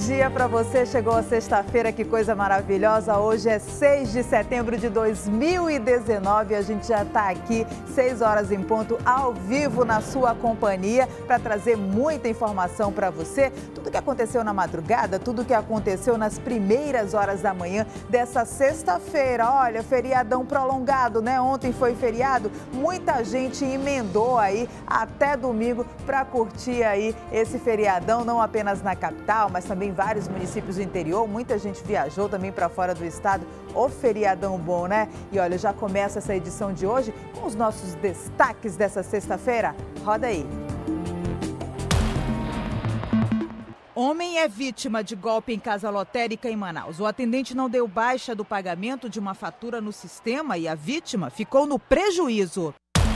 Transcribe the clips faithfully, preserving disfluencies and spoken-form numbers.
dia para você. Chegou a sexta-feira, que coisa maravilhosa. Hoje é seis de setembro de dois mil e dezenove. A gente já está aqui, seis horas em ponto, ao vivo na sua companhia, para trazer muita informação para você. Tudo que aconteceu na madrugada, tudo que aconteceu nas primeiras horas da manhã dessa sexta-feira. Olha, feriadão prolongado, né? Ontem foi feriado. Muita gente emendou aí até domingo para curtir aí esse feriadão, não apenas na capital, mas também vários municípios do interior. Muita gente viajou também para fora do estado. Ô feriadão bom, né? E olha, já começa essa edição de hoje com os nossos destaques dessa sexta-feira. Roda aí. Homem é vítima de golpe em casa lotérica em Manaus. O atendente não deu baixa do pagamento de uma fatura no sistema e a vítima ficou no prejuízo.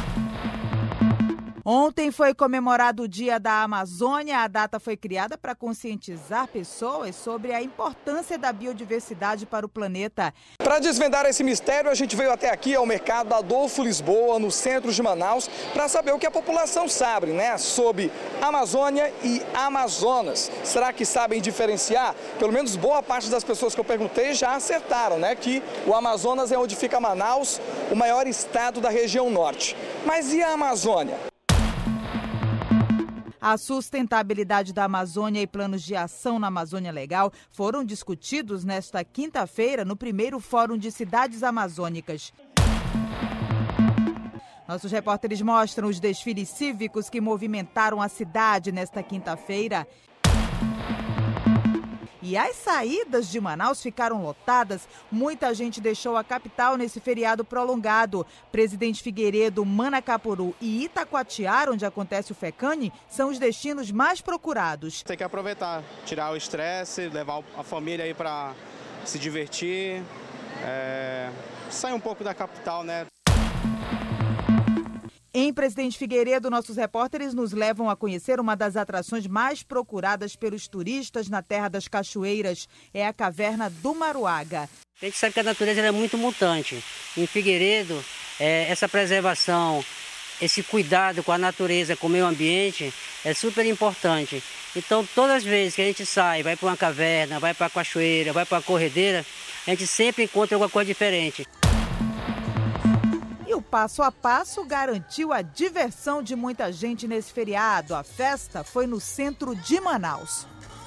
Ontem foi comemorado o Dia da Amazônia. A data foi criada para conscientizar pessoas sobre a importância da biodiversidade para o planeta. Para desvendar esse mistério, a gente veio até aqui ao mercado Adolfo Lisboa, no centro de Manaus, para saber o que a população sabe, né, sobre Amazônia e Amazonas. Será que sabem diferenciar? Pelo menos boa parte das pessoas que eu perguntei já acertaram, né, que o Amazonas é onde fica Manaus, o maior estado da região norte. Mas e a Amazônia? A sustentabilidade da Amazônia e planos de ação na Amazônia Legal foram discutidos nesta quinta-feira no primeiro Fórum de Cidades Amazônicas. Nossos repórteres mostram os desfiles cívicos que movimentaram a cidade nesta quinta-feira. E as saídas de Manaus ficaram lotadas. Muita gente deixou a capital nesse feriado prolongado. Presidente Figueiredo, Manacapuru e Itacoatiara, onde acontece o FECANI, são os destinos mais procurados. Tem que aproveitar, tirar o estresse, levar a família aí para se divertir, é... sair um pouco da capital, né? Em Presidente Figueiredo, nossos repórteres nos levam a conhecer uma das atrações mais procuradas pelos turistas na Terra das Cachoeiras. É a Caverna do Maruaga. A gente sabe que a natureza é muito mutante. Em Figueiredo, é, essa preservação, esse cuidado com a natureza, com o meio ambiente, é super importante. Então, todas as vezes que a gente sai, vai para uma caverna, vai para a cachoeira, vai para a corredeira, a gente sempre encontra alguma coisa diferente. E o passo a passo garantiu a diversão de muita gente nesse feriado. A festa foi no centro de Manaus.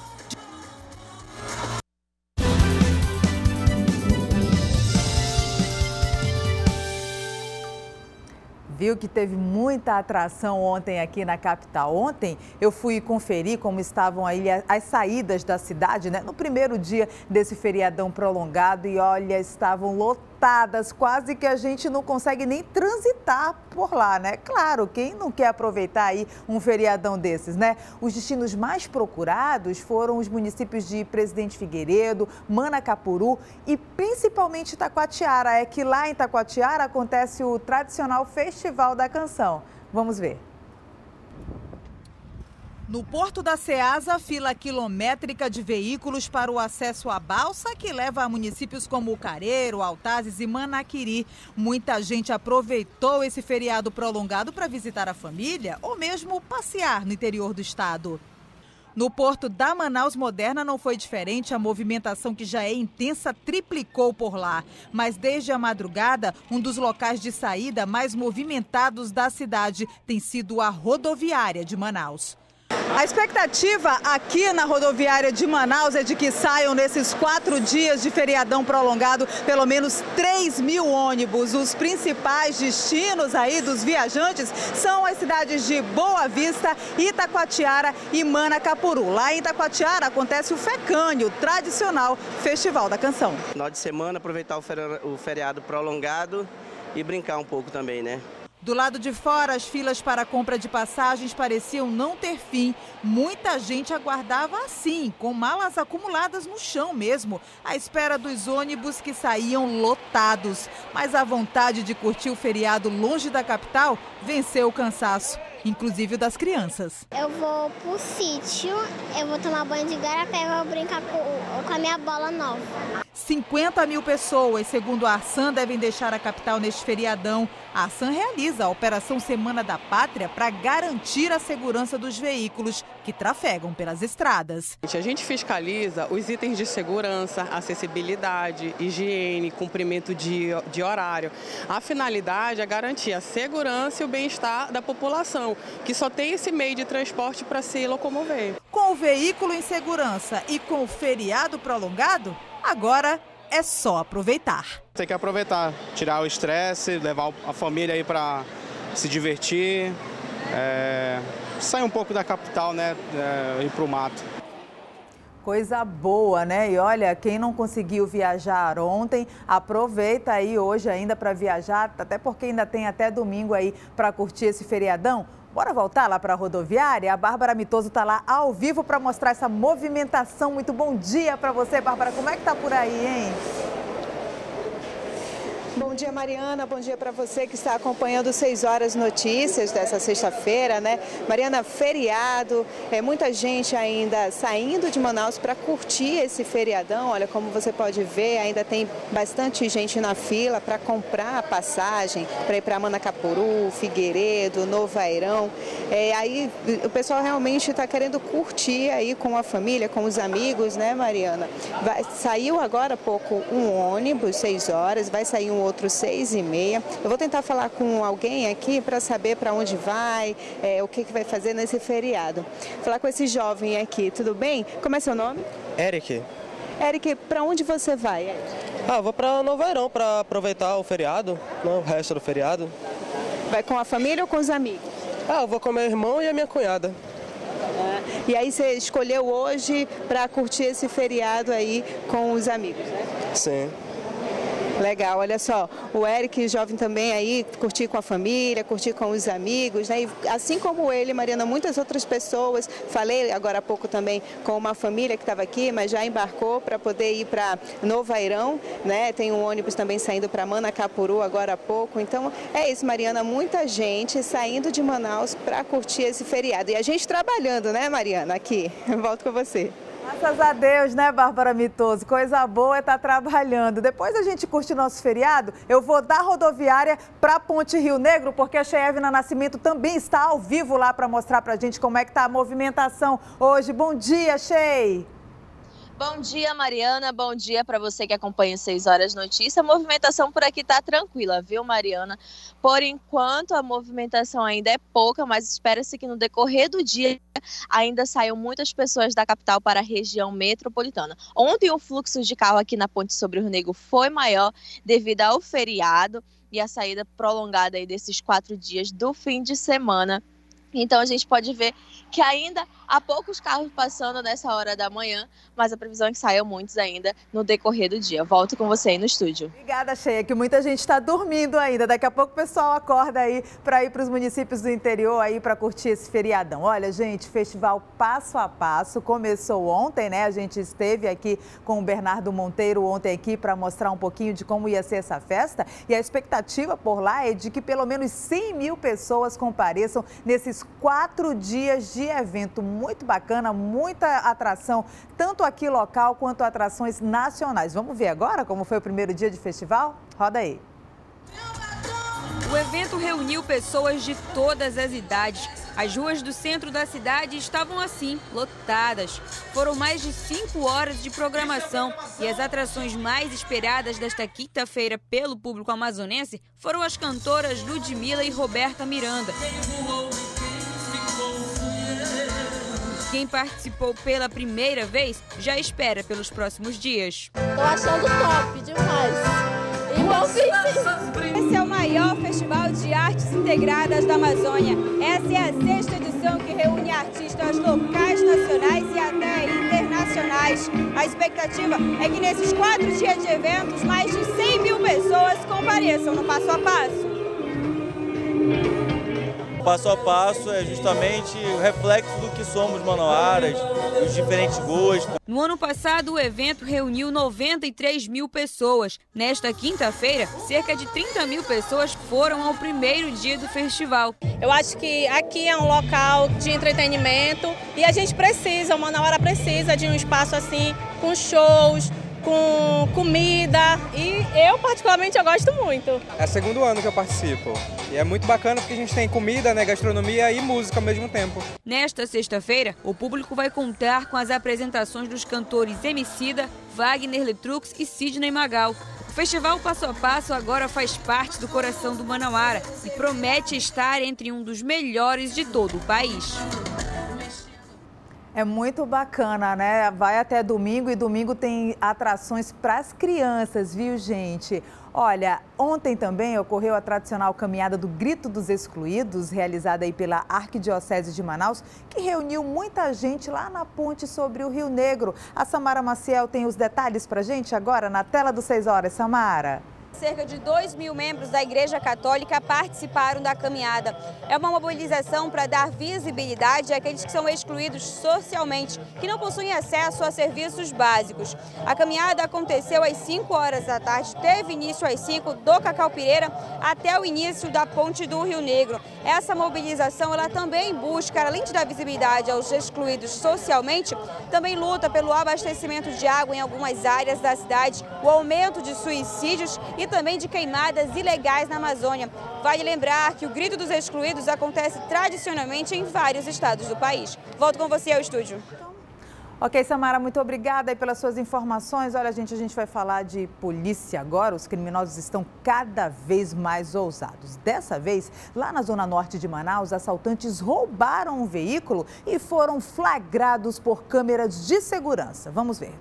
Viu que teve muita atração ontem aqui na capital. Ontem eu fui conferir como estavam aí as saídas da cidade, né? No primeiro dia desse feriadão prolongado e olha, estavam lotadas, quase que a gente não consegue nem transitar por lá, né? Claro, quem não quer aproveitar aí um feriadão desses, né? Os destinos mais procurados foram os municípios de Presidente Figueiredo, Manacapuru e principalmente Itacoatiara. É que lá em Itacoatiara acontece o tradicional Festival da Canção. Vamos ver. No Porto da Ceasa, fila quilométrica de veículos para o acesso à balsa que leva a municípios como Careiro, Altazes e Manaquiri. Muita gente aproveitou esse feriado prolongado para visitar a família ou mesmo passear no interior do estado. No Porto da Manaus Moderna não foi diferente, a movimentação que já é intensa triplicou por lá. Mas desde a madrugada, um dos locais de saída mais movimentados da cidade tem sido a rodoviária de Manaus. A expectativa aqui na rodoviária de Manaus é de que saiam nesses quatro dias de feriadão prolongado pelo menos três mil ônibus. Os principais destinos aí dos viajantes são as cidades de Boa Vista, Itacoatiara e Manacapuru. Lá em Itacoatiara acontece o FECANI, o tradicional Festival da Canção. Final de semana, aproveitar o feriado prolongado e brincar um pouco também, né? Do lado de fora, as filas para a compra de passagens pareciam não ter fim. Muita gente aguardava assim, com malas acumuladas no chão mesmo, à espera dos ônibus que saíam lotados. Mas a vontade de curtir o feriado longe da capital venceu o cansaço, inclusive das crianças. Eu vou pro sítio, eu vou tomar banho de garapé e vou brincar com, com a minha bola nova. cinquenta mil pessoas, segundo a Arsan, devem deixar a capital neste feriadão. A Arsan realiza a Operação Semana da Pátria para garantir a segurança dos veículos que trafegam pelas estradas. A gente fiscaliza os itens de segurança, acessibilidade, higiene, cumprimento de, de horário. A finalidade é garantir a segurança e o bem-estar da população, que só tem esse meio de transporte para se locomover. Com o veículo em segurança e com o feriado prolongado, agora é só aproveitar. Tem que aproveitar, tirar o estresse, levar a família aí para se divertir, é, sair um pouco da capital, né, é, ir para o mato. Coisa boa, né? E olha, quem não conseguiu viajar ontem, aproveita aí hoje ainda para viajar, até porque ainda tem até domingo aí para curtir esse feriadão. Bora voltar lá para a rodoviária? A Bárbara Mitoso está lá ao vivo para mostrar essa movimentação. Muito bom dia para você, Bárbara. Como é que tá por aí, hein? Bom dia, Mariana. Bom dia para você que está acompanhando seis horas notícias dessa sexta-feira, né? Mariana, feriado, é muita gente ainda saindo de Manaus para curtir esse feriadão. Olha, como você pode ver, ainda tem bastante gente na fila para comprar a passagem, para ir para Manacapuru, Figueiredo, Novo Airão. É, aí o pessoal realmente está querendo curtir aí com a família, com os amigos, né, Mariana? Vai, saiu agora há pouco um ônibus, seis horas, vai sair um outro seis e meia. Eu vou tentar falar com alguém aqui para saber para onde vai, é, o que, que vai fazer nesse feriado. Falar com esse jovem aqui, tudo bem? Como é seu nome? Eric. Eric, para onde você vai, Eric? Ah, vou para Novo Airão para aproveitar o feriado, né, o resto do feriado. Vai com a família ou com os amigos? Ah, eu vou com meu irmão e a minha cunhada. Ah, e aí você escolheu hoje para curtir esse feriado aí com os amigos, né? Sim. Legal, olha só, o Eric, jovem também aí, curtir com a família, curtir com os amigos, né? E assim como ele, Mariana, muitas outras pessoas, falei agora há pouco também com uma família que estava aqui, mas já embarcou para poder ir para Novo Airão, né? Tem um ônibus também saindo para Manacapuru agora há pouco, então é isso, Mariana, muita gente saindo de Manaus para curtir esse feriado. E a gente trabalhando, né, Mariana, aqui. Eu volto com você. Graças a Deus, né, Bárbara Mitoso? Coisa boa é estar trabalhando. Depois a gente curte o nosso feriado, eu vou da rodoviária para Ponte Rio Negro, porque a Cheyevna Nascimento também está ao vivo lá para mostrar para a gente como é que está a movimentação hoje. Bom dia, Chey! Bom dia, Mariana. Bom dia para você que acompanha seis horas notícia. A movimentação por aqui tá tranquila, viu, Mariana? Por enquanto, a movimentação ainda é pouca, mas espera-se que no decorrer do dia ainda saiam muitas pessoas da capital para a região metropolitana. Ontem o fluxo de carro aqui na Ponte sobre o Rio Negro foi maior devido ao feriado e a saída prolongada aí desses quatro dias do fim de semana. Então a gente pode ver que ainda há poucos carros passando nessa hora da manhã, mas a previsão é que saiam muitos ainda no decorrer do dia. Volto com você aí no estúdio. Obrigada, Cheia, que muita gente está dormindo ainda. Daqui a pouco o pessoal acorda aí para ir para os municípios do interior aí para curtir esse feriadão. Olha, gente, festival passo a passo começou ontem, né? A gente esteve aqui com o Bernardo Monteiro ontem aqui para mostrar um pouquinho de como ia ser essa festa. E a expectativa por lá é de que pelo menos cem mil pessoas compareçam nesses quatro dias de evento. Muito bacana, muita atração, tanto aqui local quanto atrações nacionais. Vamos ver agora como foi o primeiro dia de festival? Roda aí. O evento reuniu pessoas de todas as idades. As ruas do centro da cidade estavam assim, lotadas. Foram mais de cinco horas de programação e as atrações mais esperadas desta quinta-feira pelo público amazonense foram as cantoras Ludmilla e Roberta Miranda. Quem participou pela primeira vez já espera pelos próximos dias. Tô achando top demais. E bom fim. Esse é o maior festival de artes integradas da Amazônia. Essa é a sexta edição que reúne artistas locais, nacionais e até internacionais. A expectativa é que nesses quatro dias de eventos, mais de cem mil pessoas compareçam no Passo a Passo. Passo a passo é justamente o reflexo do que somos manauaras, os diferentes gostos. No ano passado, o evento reuniu noventa e três mil pessoas. Nesta quinta-feira, cerca de trinta mil pessoas foram ao primeiro dia do festival. Eu acho que aqui é um local de entretenimento e a gente precisa, o Manauara precisa de um espaço assim, com shows, com comida e eu particularmente eu gosto muito. É o segundo ano que eu participo e é muito bacana porque a gente tem comida, né, gastronomia e música ao mesmo tempo. Nesta sexta-feira, o público vai contar com as apresentações dos cantores Emicida, Wagner Letrux e Sidney Magal. O Festival Passo a Passo agora faz parte do coração do Manauara e promete estar entre um dos melhores de todo o país. É muito bacana, né? Vai até domingo e domingo tem atrações para as crianças, viu, gente? Olha, ontem também ocorreu a tradicional caminhada do Grito dos Excluídos, realizada aí pela Arquidiocese de Manaus, que reuniu muita gente lá na ponte sobre o Rio Negro. A Samara Maciel tem os detalhes pra gente agora na tela do seis horas. Samara. Cerca de dois mil membros da Igreja Católica participaram da caminhada. É uma mobilização para dar visibilidade àqueles que são excluídos socialmente, que não possuem acesso a serviços básicos. A caminhada aconteceu às cinco horas da tarde, teve início às cinco do Cacau Pireira até o início da ponte do Rio Negro. Essa mobilização ela também busca, além de dar visibilidade aos excluídos socialmente, também luta pelo abastecimento de água em algumas áreas da cidade, o aumento de suicídios e e também de queimadas ilegais na Amazônia. Vale lembrar que o Grito dos Excluídos acontece tradicionalmente em vários estados do país. Volto com você ao estúdio. Ok, Samara, muito obrigada aí pelas suas informações. Olha, gente, a gente vai falar de polícia agora. Os criminosos estão cada vez mais ousados. Dessa vez, lá na zona norte de Manaus, assaltantes roubaram um veículo e foram flagrados por câmeras de segurança. Vamos ver.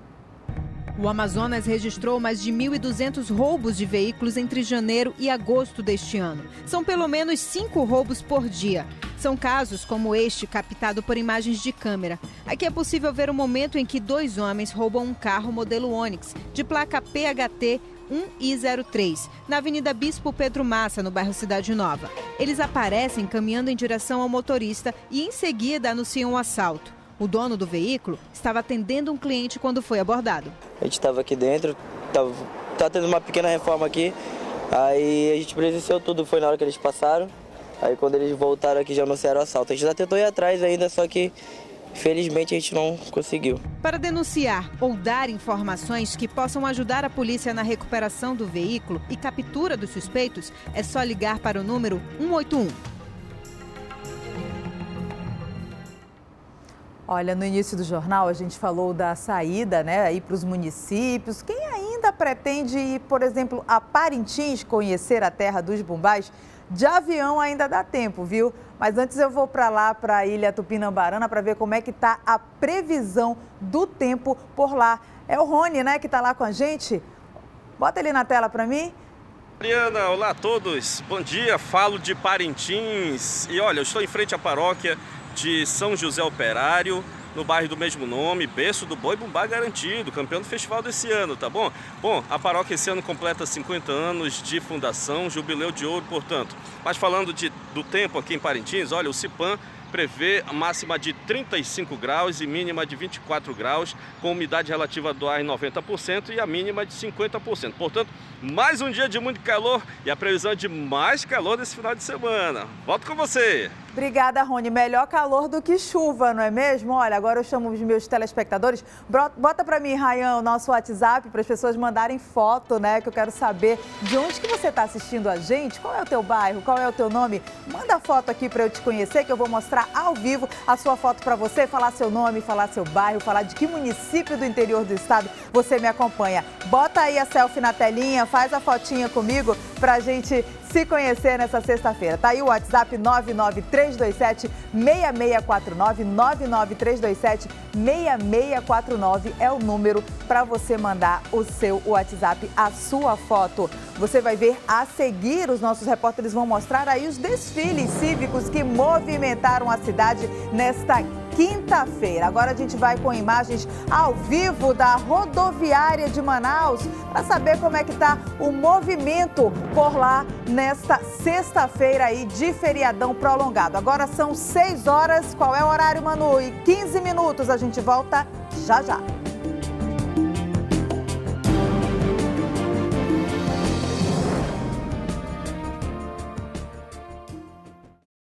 O Amazonas registrou mais de mil e duzentos roubos de veículos entre janeiro e agosto deste ano. São pelo menos cinco roubos por dia. São casos como este, captado por imagens de câmera. Aqui é possível ver o momento em que dois homens roubam um carro modelo Onix, de placa P H T um I zero três, na Avenida Bispo Pedro Massa, no bairro Cidade Nova. Eles aparecem caminhando em direção ao motorista e, em seguida, anunciam o assalto. O dono do veículo estava atendendo um cliente quando foi abordado. A gente estava aqui dentro, estava tá tendo uma pequena reforma aqui, aí a gente presenciou tudo, foi na hora que eles passaram. Aí quando eles voltaram aqui já anunciaram o assalto. A gente já tentou ir atrás ainda, só que felizmente a gente não conseguiu. Para denunciar ou dar informações que possam ajudar a polícia na recuperação do veículo e captura dos suspeitos, é só ligar para o número um oito um. Olha, no início do jornal a gente falou da saída, né, aí para os municípios. Quem ainda pretende ir, por exemplo, a Parintins, conhecer a terra dos bumbás, de avião ainda dá tempo, viu? Mas antes eu vou para lá, para a Ilha Tupinambarana, para ver como é que está a previsão do tempo por lá. É o Rony, né, que está lá com a gente. Bota ele na tela para mim. Mariana, olá a todos. Bom dia, falo de Parintins. E olha, eu estou em frente à paróquia de São José Operário, no bairro do mesmo nome, berço do Boi Bumbá Garantido, campeão do festival desse ano, tá bom? Bom, a paróquia esse ano completa cinquenta anos de fundação, jubileu de ouro, portanto. Mas falando de, do tempo aqui em Parintins, olha, o Cipan prevê a máxima de trinta e cinco graus e mínima de vinte e quatro graus, com umidade relativa do ar em noventa por cento e a mínima de cinquenta por cento. Portanto, mais um dia de muito calor e a previsão de mais calor nesse final de semana. Volto com você! Obrigada, Rony. Melhor calor do que chuva, não é mesmo? Olha, agora eu chamo os meus telespectadores. Bota para mim, Rayan, o nosso WhatsApp para as pessoas mandarem foto, né? Que eu quero saber de onde que você está assistindo a gente, qual é o teu bairro, qual é o teu nome. Manda foto aqui para eu te conhecer, que eu vou mostrar ao vivo a sua foto para você, falar seu nome, falar seu bairro, falar de que município do interior do estado você me acompanha. Bota aí a selfie na telinha, faz a fotinha comigo para a gente se conhecer nessa sexta-feira. Tá aí o WhatsApp nove nove três dois sete, seis seis quatro nove, nove nove três dois sete, seis seis quatro nove é o número para você mandar o seu WhatsApp, a sua foto. Você vai ver a seguir, os nossos repórteres vão mostrar aí os desfiles cívicos que movimentaram a cidade nesta quinta-feira. Agora a gente vai com imagens ao vivo da rodoviária de Manaus para saber como é que está o movimento por lá nesta sexta-feira aí de feriadão prolongado. Agora são seis horas, qual é o horário, Manu? E quinze minutos, a gente volta já já.